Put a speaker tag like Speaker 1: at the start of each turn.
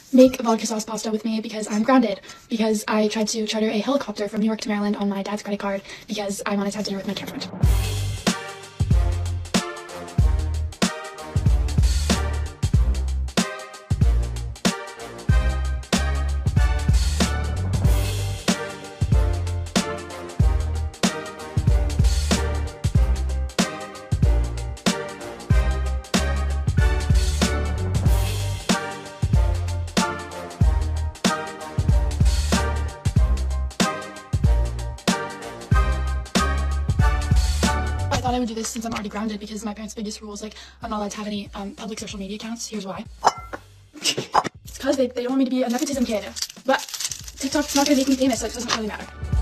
Speaker 1: make vodka-sauce pasta with me because I'm grounded, because I tried to charter a helicopter from New York to Maryland on my dad's credit card because I wanted to have dinner with my girlfriend. I thought I would do this since I'm already grounded because my parents' biggest rule is like I'm not allowed to have any public social media accounts. Here's why. It's because they don't want me to be a nepotism kid. But TikTok's not going to make me famous, so it doesn't really matter.